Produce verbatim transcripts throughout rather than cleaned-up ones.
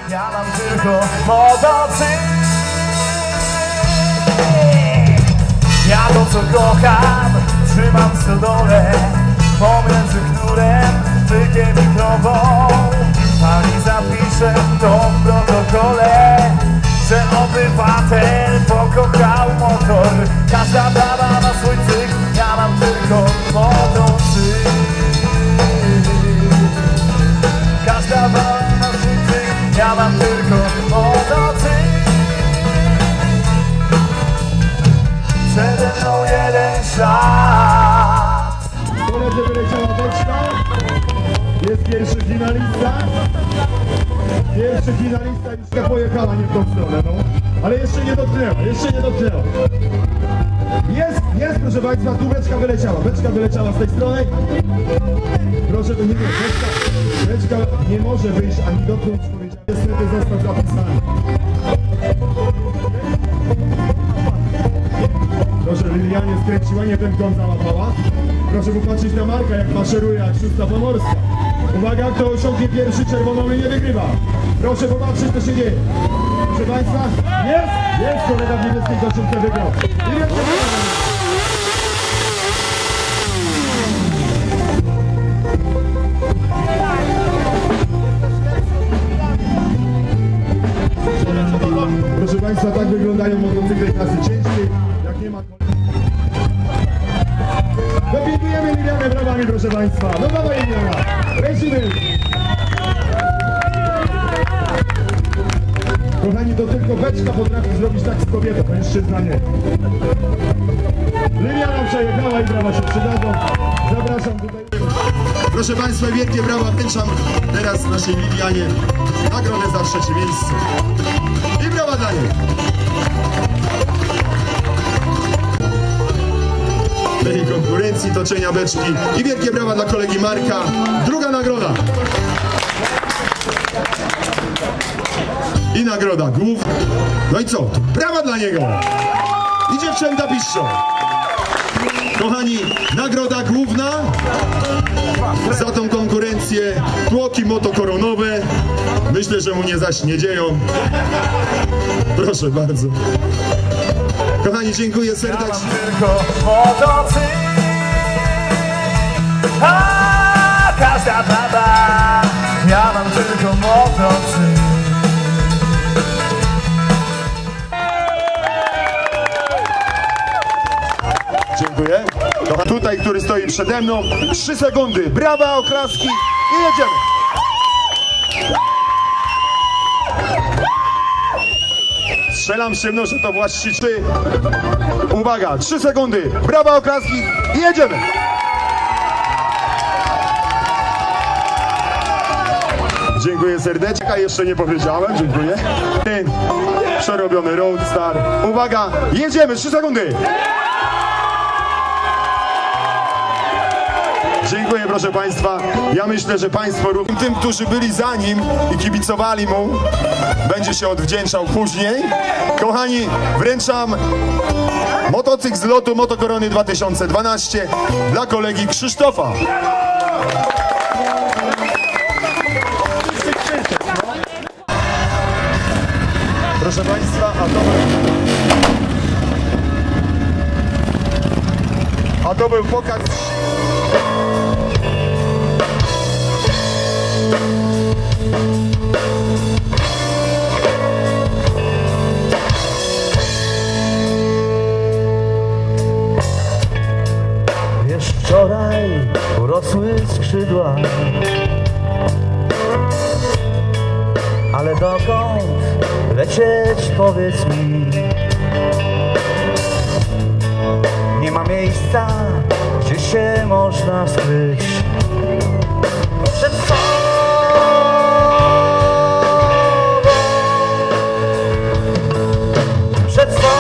Ja mam tylko motocykl. Ja to co kocham, trzymam w stodole, pomiędzy knurem, tykiem i krową. Pani zapisze to w protokole, że obywatel pokochał motor. Każda baba ma swój cykl, ja mam tylko motocykl. Każda baba ma swój cykl, ja mam tylko motocykl. Przede mną jeden ślad. Koledzy, wyleciała beczka. Jest pierwszy finalista. Pierwszy finalista już pojechała nie w tą stronę, no. Ale jeszcze nie dotknęła, jeszcze nie dotknęła. Jest, jest, proszę Państwa, tu beczka wyleciała. Beczka wyleciała z tej strony. Proszę, nie, nie, beczka, beczka nie może wyjść ani dotknąć, powiedziałem. Niestety został zapisany. Proszę, Lilianie skręciła, nie ten kąt załapała. Proszę popatrzeć na Marka, jak maszeruje, jak szósta pomorska. Uwaga, kto osiągnie pierwszy czerwoną linię, wygrywa. Proszę popatrzeć, co się dzieje. Proszę Państwa, jest, jest kolega w niebieskiej koszulce wygrał. I wielkie Proszę Państwa, tak wyglądają motocykle klasy ciężkiej. Jak nie ma... Dopingujemy Lilianę brawami, proszę Państwa. No dawaj, Liliana. Lecimy. Kochani, to tylko beczka potrafi zrobić tak z kobietą, mężczyzna nie. Liliana przejechała i brawa się przydadzą. Zapraszam tutaj. Proszę Państwa, wielkie brawa wręczam teraz naszej Lilianie nagrodę za trzecie miejsce. I brawa dla niej. Tej konkurencji, toczenia beczki i wielkie brawa dla kolegi Marka. Druga nagroda. I nagroda główna. No i co? Brawa dla niego. I dziewczęta piszczą. Kochani, nagroda główna za tą konkurencję. Tłoki motokoronowe. Myślę, że mu nie zaśniedzieją. Proszę bardzo. Kochani, dziękuję serdecznie. Ja mam tylko motocykl. A każda baba. Ja mam tylko motocykl. Dziękuję. Tutaj, który stoi przede mną, trzy sekundy. Brawa, oklaski i jedziemy. Strzelam szybno, że to właściciel. Uwaga, trzy sekundy. Brawa, oklaski i jedziemy. Dziękuję serdecznie. A jeszcze nie powiedziałem, dziękuję. Przerobiony Roadstar. Uwaga, jedziemy, trzy sekundy. Dziękuję, proszę Państwa. Ja myślę, że Państwo, tym, którzy byli za nim i kibicowali mu, będzie się odwdzięczał później. Kochani, wręczam motocykl z lotu Motokorony dwa tysiące dwanaście dla kolegi Krzysztofa. Proszę Państwa, a to był, a to był pokaz. Wiesz, wczoraj urosły skrzydła, ale dokąd lecieć, powiedz mi. Nie ma miejsca, gdzie się można skryć przed sobą. Przed sobą.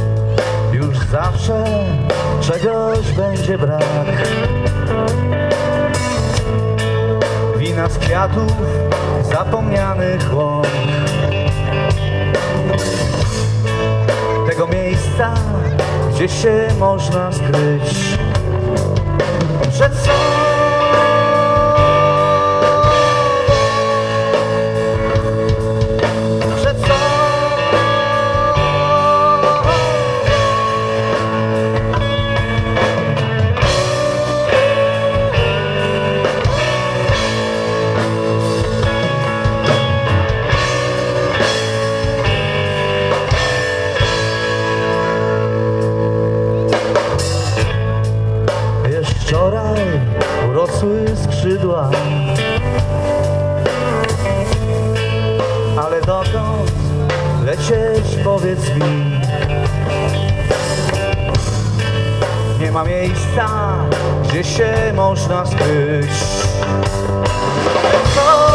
Zawsze czegoś będzie brak. kwiatów zapomnianych łąk, tego miejsca, gdzie się można skryć, że co? Że co? Wczoraj urosły skrzydła, ale dokąd lecieć, powiedz mi? Nie ma miejsca, gdzie się można skryć. Co?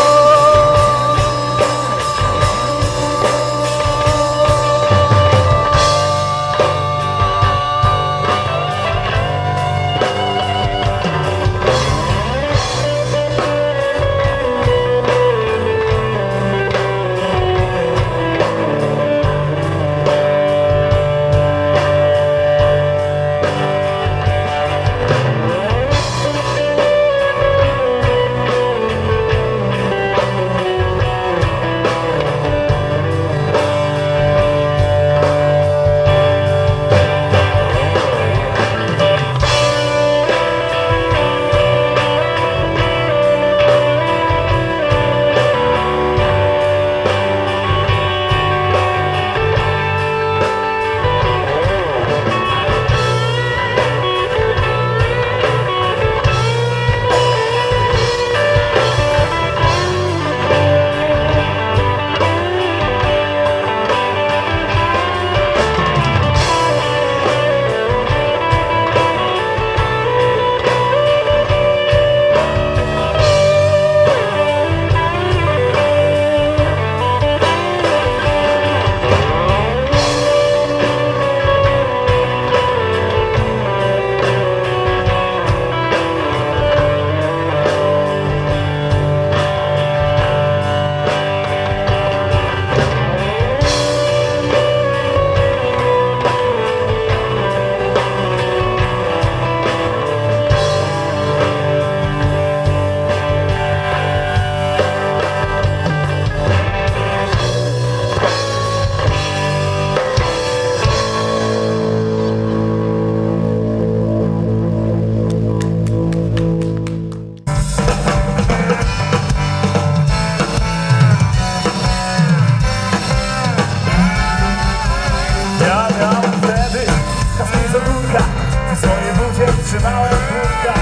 Trzymałem długa,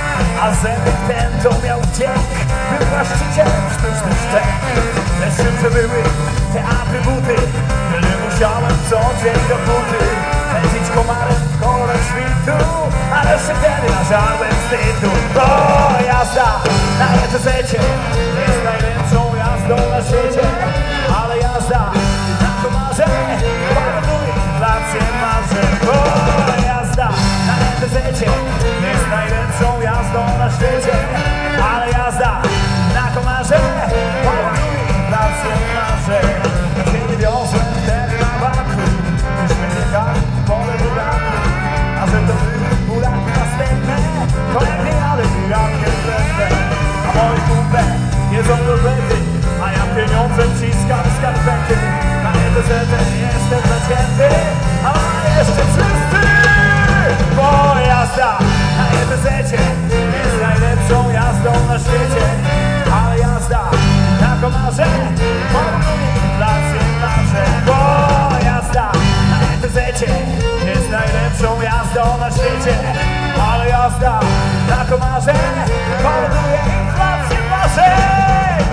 a zębek ten to miał wdzięk. Był właścicielem sztucznych szczęk. Lecz czymże były te atrybuty, tyle musiałem co dzień do buty pędzić komarem w kolor świtu, ale jeszcze wtedy nażarłem wstydu. Bo jazda na E T Z-cie jest najlepszą jazdą na świecie, ale jazda na komarze powoduje inflację marzeń. Bo jazda na E T Z-cie jest najlepszą jazdą na świecie, ale jazda na komarze powoduje inflację marzeń. Kiedy wiozłem wtedy na banku, myśmy jechali w pole buraku, a że to były buraki następne, to lepiej, ale burakiem wręcz. A moi kumple jedzą kotlety, a ja pieniądze wciskam w skarpety. Na E T Z jestem zacięty, a jeszcze czysty. Bo jazda na E T Z-cie jest najlepszą jazdą na świecie, ale jazda na komarze powoduje inflację marzeń. Bo jazda na E T Z-cie jest najlepszą jazdą na świecie, ale jazda na komarze powoduje inflację marzeń.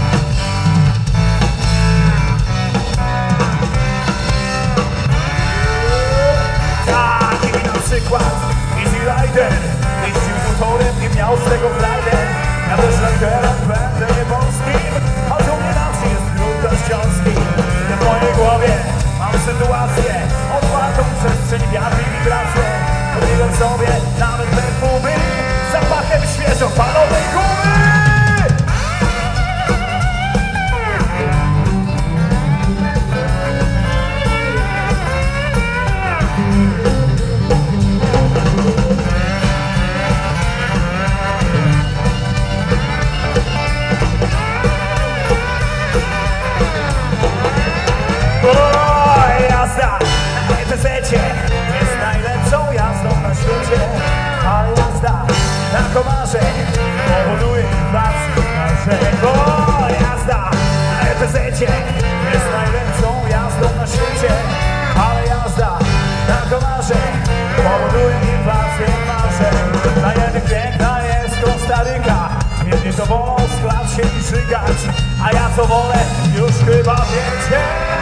Taki na przykład Easy Rider jeździł motorem i miał z tego frajdę. Ja też riderem będę nieboskim, choć u mnie na wsi jest gród dościąski. W mojej głowie mam sytuację otwartą przestrzeń, wiatr i wibracje. Chodziłem sobie nawet perfumy zapachem świeżo palonej gumy. komarzeń powoduje inflację marzeń. Bo jazda na E T Z-cie jest najlepszą jazdą na świecie, ale jazda na komarzeń powoduje inflację marzeń. Na jednych piękna jest Kostaryka, jedni to wolą sklać się i żygać, a ja co wolę już chyba wiecie.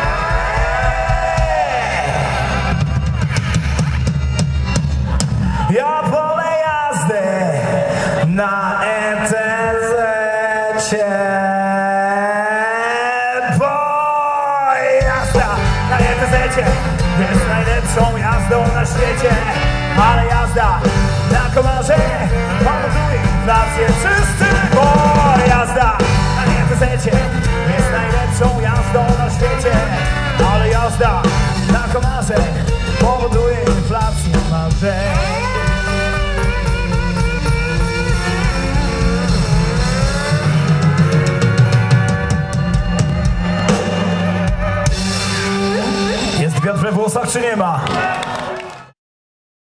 Ja wolę jazdę na E T Z-cie, bo jazda na E T Z-cie jest najlepszą jazdą na świecie, ale jazda na komarzenie powoduje inflację. Wszyscy, bo jazda na E T Z-cie jest najlepszą jazdą na świecie, ale jazda na komarzenie powoduje inflację marzeń. Jest wiatr we włosach, czy nie ma?